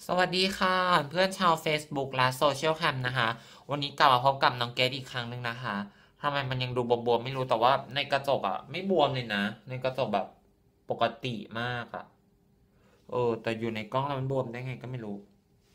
สวัสดีค่ะเพื่อนชาว Facebook และโซเชียลแคมนะคะวันนี้กลับมาพบกับน้องเกดอีกครั้งหนึ่งนะคะทำไมมันยังดูบวมๆไม่รู้แต่ว่าในกระจกอ่ะไม่บวมเลยนะในกระจกแบบปกติมากอ่ะแต่อยู่ในกล้องแล้วมันบวมได้ไงก็ไม่รู้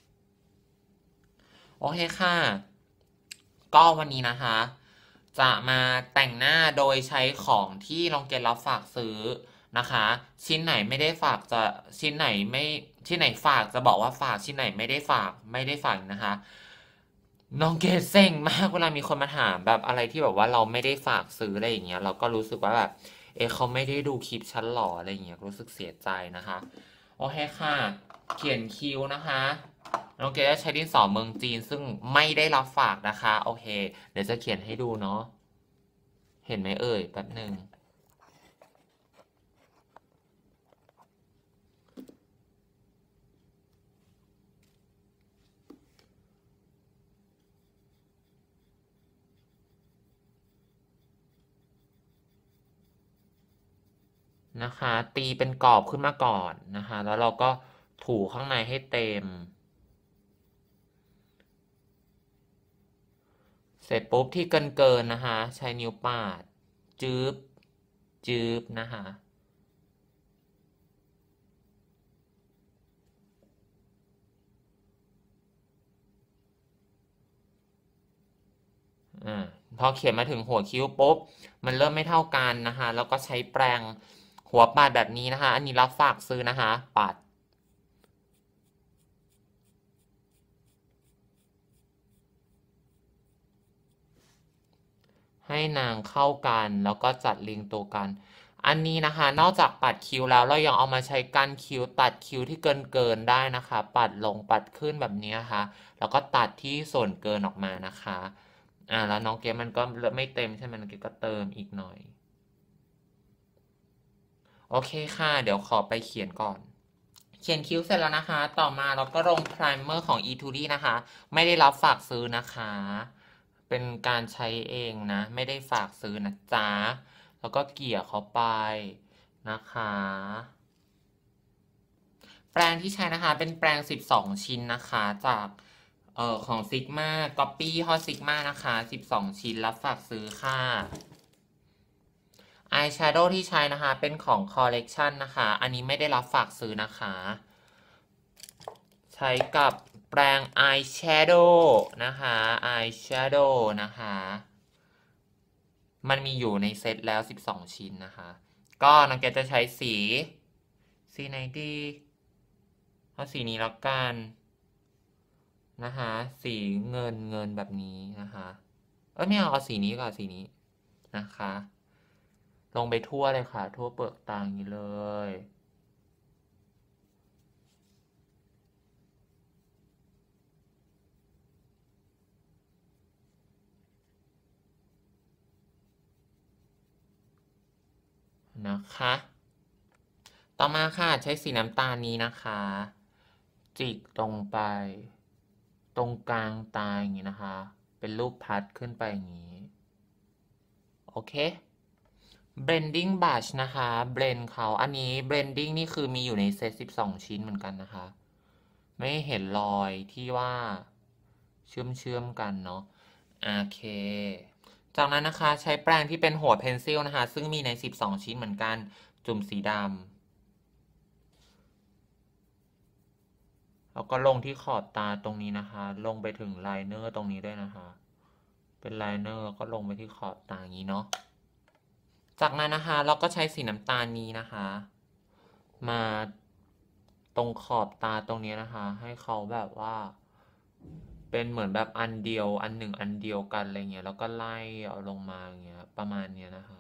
โอเคค่ะก็วันนี้นะคะจะมาแต่งหน้าโดยใช้ของที่น้องเกดรับฝากซื้อนะคะชิ้นไหนไม่ได้ฝากจะชิ้นไหนไม่ชิ้นไหนฝากจะบอกว่าฝากชิ้นไหนไม่ได้ฝากนะคะน้องเกดเซ็งมากเวลามีคนมาถามแบบอะไรที่แบบว่าเราไม่ได้ฝากซื้ออะไรอย่างเงี้ยเราก็รู้สึกว่าแบบเขาไม่ได้ดูคลิปฉันหรออะไรอย่างเงี้ยรู้สึกเสียใจนะคะโอเคค่ะเขียนคิ้วนะคะน้องเกดจะใช้ดินสอเมืองจีนซึ่งไม่ได้รับฝากนะคะโอเคเดี๋ยวจะเขียนให้ดูเนาะเห็นไหมเอ่ยแป๊บหนึ่ง นะคะตีเป็นกรอบขึ้นมาก่อนนะคะแล้วเราก็ถูข้างในให้เต็มเสร็จปุ๊บที่เกินนะคะใช้นิ้วปาดจืบจืบนะคะอ่าพอเขียนมาถึงหัวคิ้วปุ๊บมันเริ่มไม่เท่ากันนะคะแล้วก็ใช้แปรงหัวปาดแบบนี้นะคะอันนี้รับฝากซื้อนะคะปาดให้นางเข้ากันแล้วก็จัดเรียงตัวกัน อันนี้นะคะนอกจากปัดคิ้วแล้วเรายังเอามาใช้กั้นคิ้วตัดคิ้วที่เกินได้นะคะปัดลงปัดขึ้นแบบนี้นะคะแล้วก็ตัดที่ส่วนเกินออกมานะคะแล้วน้องเกมมันก็ไม่เต็มใช่ไหมน้องเกมก็เติมอีกหน่อยโอเคค่ะเดี๋ยวขอไปเขียนก่อนเขียนคิ้วเสร็จแล้วนะคะต่อมาเราก็ลงไพรเมอร์ของ Etude นะคะไม่ได้รับฝากซื้อนะคะเป็นการใช้เองนะไม่ได้ฝากซื้อนะจ๊ะแล้วก็เกลี่ยเข้าไปนะคะ แปรงที่ใช้นะคะเป็นแปรง12ชิ้นนะคะจากของ Sigma Copy ฮอ Sigma นะคะ12ชิ้นรับฝากซื้อค่ะอายแชโดว์ที่ใช้นะคะเป็นของ Collection นะคะอันนี้ไม่ได้รับฝากซื้อนะคะใช้กับแปรงอายแชโดว์นะคะอายแชโดว์นะคะมันมีอยู่ในเซตแล้ว12ชิ้นนะคะก็น้องแกจะใช้สีไหนดีเอาสีนี้แล้วกัน นะคะสีเงินแบบนี้นะคะไม่เอาสีนี้ก่อนสีนี้นะคะลงไปทั่วเลยค่ะทั่วเปลือกตาอย่างนี้เลยนะคะต่อมาค่ะใช้สีน้ำตาลนี้นะคะจิกตรงไปตรงกลางตาอย่างนี้นะคะเป็นรูปพัดขึ้นไปอย่างนี้โอเค blending brush นะคะ blend เขาอันนี้ blending นี่คือมีอยู่ในเซต12ชิ้นเหมือนกันนะคะไม่เห็นรอยที่ว่าเชื่อมกันเนาะโอเคจากนั้นนะคะใช้แปรงที่เป็นหัวเพนซิลนะคะซึ่งมีใน12ชิ้นเหมือนกันจุ่มสีดำแล้วก็ลงที่ขอบตาตรงนี้นะคะลงไปถึงไลเนอร์ตรงนี้ด้วยนะคะเป็นไลเนอร์ก็ลงไปที่ขอบตาอย่างนี้เนาะจากนั้นนะคะเราก็ใช้สีน้ำตาลนี้นะคะมาตรงขอบตาตรงนี้นะคะให้เขาแบบว่าเป็นเหมือนแบบอันเดียวอันหนึ่งอันเดียวกันอะไรเงี้ยแล้วก็ไล่เอาลงมาอย่างเงี้ยประมาณเนี้ยนะคะ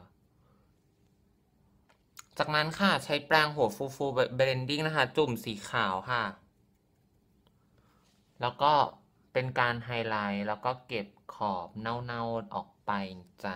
จากนั้นค่ะใช้แปรงหัวฟูเบลนดิ้งนะคะจุ่มสีขาวค่ะแล้วก็เป็นการไฮไลท์แล้วก็เก็บขอบเน่าๆออกไปจ้า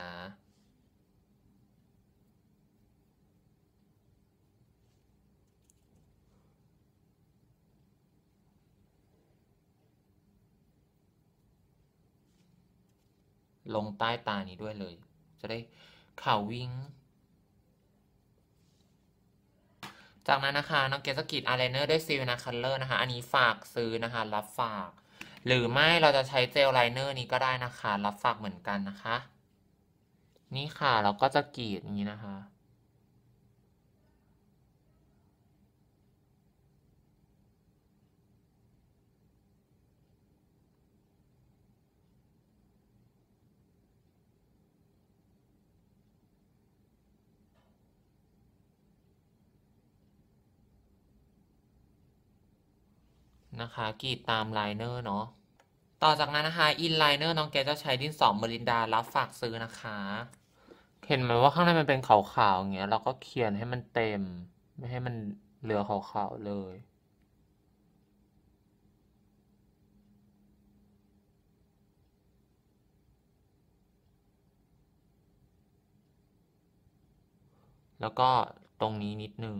ลงใต้ตานี้ด้วยเลยจะได้ขาววิ้งจากนั้นนะคะน้องเกสกิดอายไลเนอร์ด้วยซิลนะคัลเลอร์นะคะอันนี้ฝากซื้อนะคะรับฝากหรือไม่เราจะใช้เจลไลเนอร์นี้ก็ได้นะคะรับฝากเหมือนกันนะคะนี่ค่ะเราก็จะกรีดอย่างนี้นะคะกรีดตามไลเนอร์เนาะต่อจากนั้นนะคะอินไลเนอร์น้องเกจะใช้ดินสอเมลินดารับฝากซื้อนะคะเห็นไหมว่าข้างในมันเป็นขาวๆอย่างเงี้ยเราก็เขียนให้มันเต็มไม่ให้มันเหลือขาวๆเลยแล้วก็ตรงนี้นิดนึง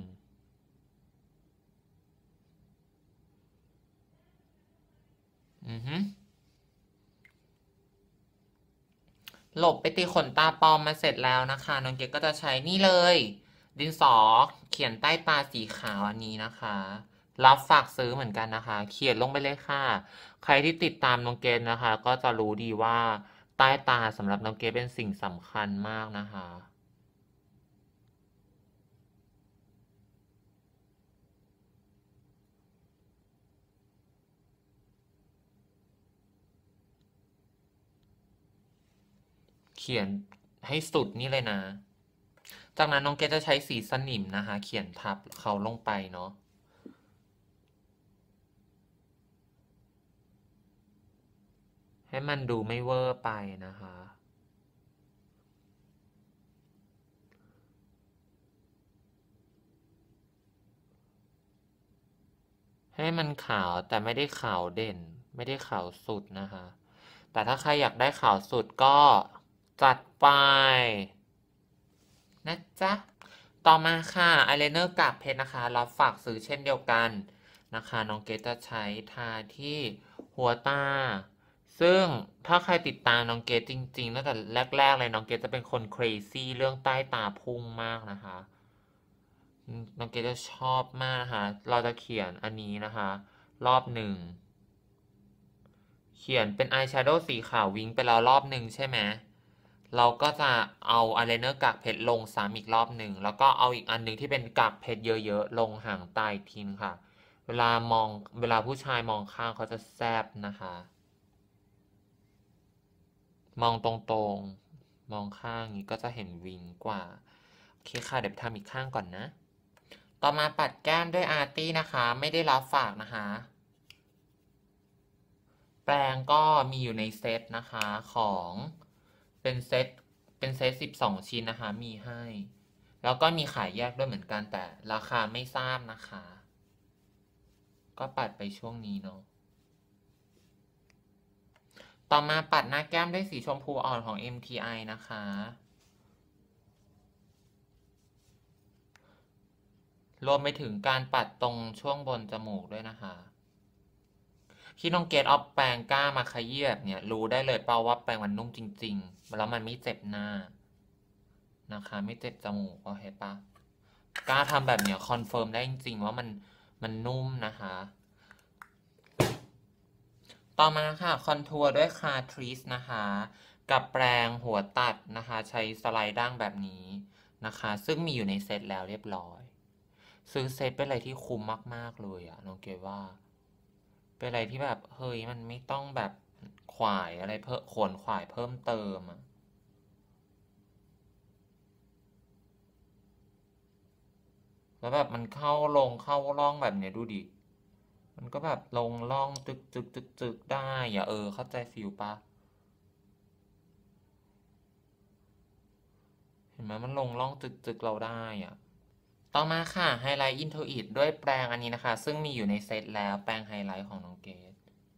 หลบไปตีขนตาปลอมมาเสร็จแล้วนะคะน้องเกดก็จะใช้นี่เลยดินสอเขียนใต้ตาสีขาวอันนี้นะคะรับฝากซื้อเหมือนกันนะคะเขียนลงไปเลยค่ะใครที่ติดตามน้องเกดนะคะก็จะรู้ดีว่าใต้ตาสำหรับน้องเกดเป็นสิ่งสำคัญมากนะคะเขียนให้สุดนี่เลยนะจากนั้นน้องเกดจะใช้สีสนิมนะคะเขียนทับเขาลงไปเนาะให้มันดูไม่เวอร์ไปนะคะให้มันขาวแต่ไม่ได้ขาวเด่นไม่ได้ขาวสุดนะคะแต่ถ้าใครอยากได้ขาวสุดก็จัดไปนะจ๊ะต่อมาค่ะอายไลเนอร์กากเพชรนะคะรับฝากซื้อเช่นเดียวกันนะคะน้องเกดจะใช้ทาที่หัวตาซึ่งถ้าใครติดตามน้องเกดจริงๆตั้งแต่แรกๆเลยน้องเกดจะเป็นคน crazy เรื่องใต้ตาพุ่งมากนะคะน้องเกดจะชอบมากนะคะเราจะเขียนอันนี้นะคะรอบหนึ่งเขียนเป็นอายแชโดว์สีขาววิงไปแล้วรอบหนึ่งใช่ไหมเราก็จะเอาอายไลเนอร์กากเพชรลงซ้ำอีกรอบหนึ่งแล้วก็เอาอีกอันหนึ่งที่เป็นกากเพชรเยอะๆลงห่างตาอีกทีนึงค่ะเวลาผู้ชายมองข้างเขาจะแซบนะคะมองตรงๆมองข้างนี้ก็จะเห็นวิงกว่าโอเคค่ะเดี๋ยวไปทำอีกข้างก่อนนะต่อมาปัดแก้มด้วยอาร์ตี้นะคะไม่ได้รับฝากนะคะแปรงก็มีอยู่ในเซตนะคะของเป็นเซต12 ชิ้นนะคะมีให้แล้วก็มีขายแยกด้วยเหมือนกันแต่ราคาไม่ทราบนะคะก็ปัดไปช่วงนี้เนาะต่อมาปัดหน้าแก้มด้วยสีชมพูอ่อนของ MTI นะคะรวมไปถึงการปัดตรงช่วงบนจมูกด้วยนะคะที่น้องเกดเอาแปรงก้ามาขยี้แบบเนี้ยรู้ได้เลยเปล่าว่าแปรงมันนุ่มจริงๆแล้วมันไม่เจ็บหน้านะคะไม่เจ็บจมูกโอเคปะกล้าทำแบบเนี้ยคอนเฟิร์มได้จริงๆว่ามันนุ่มนะคะต่อมาค่ะคอนทัวร์ด้วยคาทริสนะคะกับแปรงหัวตัดนะคะใช้สไลด์ด่างแบบนี้นะคะซึ่งมีอยู่ในเซตแล้วเรียบร้อยซื้อเซตเป็นอะไรที่คุ้มมากๆเลยอะน้องเกดว่าเป็นอะไรที่แบบเฮ้ยมันไม่ต้องแบบขวายอะไรเพิ่มขวนขวายเพิ่มเติมอะแล้วแบบมันเข้าลงเข้าร่องแบบเนี้ยดูดิมันก็แบบลงร่องจึกจึกจึกจึกได้อย่าเข้าใจฟิลปะเห็นไหมมันลงร่องจึกจึกเราได้อ่ะต่อมาค่ะไฮไลท์อินทูอิทด้วยแปรงอันนี้นะคะซึ่งมีอยู่ในเซตแล้วแปรงไฮไลท์ของน้องเกด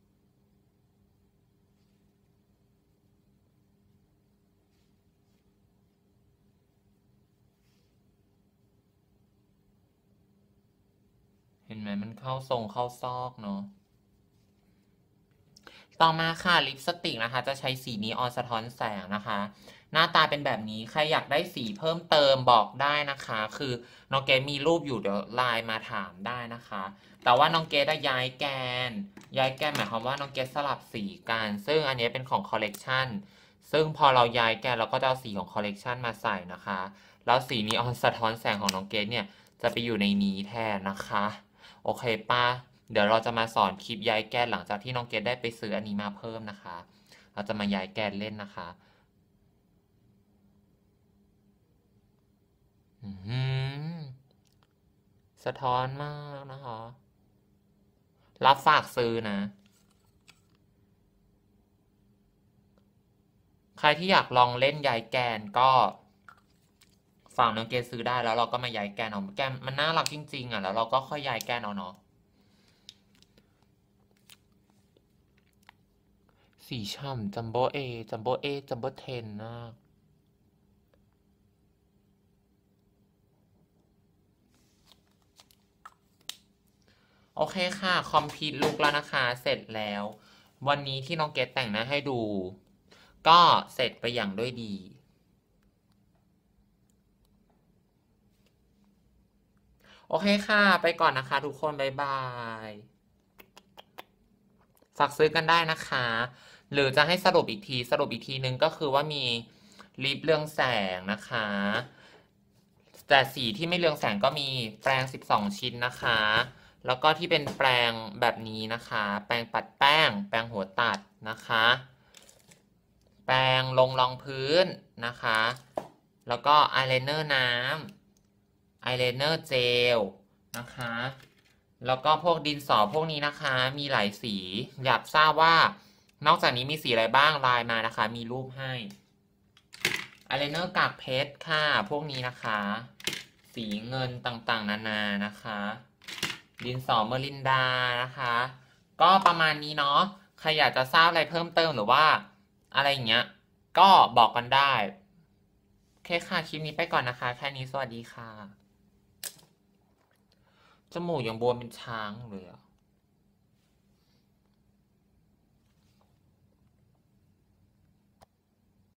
เห็นไหมมันเข้าทรงเข้าซอกเนาะต่อมาค่ะลิปสติกนะคะจะใช้สีนีออนสะท้อนแสงนะคะหน้าตาเป็นแบบนี้ใครอยากได้สีเพิ่มเติมบอกได้นะคะ คือน้องเกดมีรูปอยู่เดี๋ยวไลน์มาถามได้นะคะ แต่ว่าน้องเกดย้ายแกนหมายความว่าน้องเกดสลับสีกัน ซึ่งอันนี้เป็นของคอลเลกชันซึ่งพอเราย้ายแกนเราก็จะเอาสีของคอลเลกชันมาใส่นะคะ แล้วสีนีออนสะท้อนแสงของน้องเกดเนี่ยจะไปอยู่ในนี้แทนนะคะ โอเคป่ะเดี๋ยวเราจะมาสอนคลิปย้ายแกนหลังจากที่น้องเกดได้ไปซื้ออันนี้มาเพิ่มนะคะ เราจะมาย้ายแกนเล่นนะคะสะท้อนมากนะคะ รับฝากซื้อนะ ใครที่อยากลองเล่นย้ายแกนก็ฝากน้องเกดซื้อได้แล้วเราก็มาย้ายแกนเอาแกนมันน่ารักจริงๆอ่ะแล้วเราก็ค่อยย้ายแกนเอาเนาะสีช่ำจัมโบ้จัมโบ้จัมโบ้เทนมากโอเคค่ะคอมพิวต์ลุกแล้วนะคะเสร็จแล้ว วันนี้ที่น้องเกดแต่งหน้าให้ดู ก็เสร็จไปอย่างด้วยดี โอเคค่ะ ไปก่อนนะคะทุกคนบ๊ายบายฝากซื้อกันได้นะคะ หรือจะให้สรุปอีกทีนึงก็คือว่ามีลิปเรืองแสงนะคะ แต่สีที่ไม่เรืองแสงก็มีแปรง12ชิ้นนะคะ แล้วก็ที่เป็นแปรงแบบนี้นะคะ แปรงปัดแป้ง แปรงหัวตัดนะคะ แปรงลงรองพื้นนะคะ แล้วก็อายไลเนอร์น้ำอายไลเนอร์เจลนะคะ แล้วก็พวกดินสอพวกนี้นะคะ มีหลายสี อยากทราบว่านอกจากนี้มีสีอะไรบ้างไลน์มานะคะ มีรูปให้อายไลเนอร์กากเพชรค่ะ พวกนี้นะคะ สีเงินต่างๆนานานะคะ ดินสอเมอรินดานะคะ ก็ประมาณนี้เนาะ ใครอยากจะทราบอะไรเพิ่มเติมหรือว่าอะไรอย่างเงี้ย ก็บอกกันได้ โอเคค่ะ คลิปนี้ไปก่อนนะคะ แค่นี้สวัสดีค่ะ จมูกยังบวมเป็นช้างเลยอะ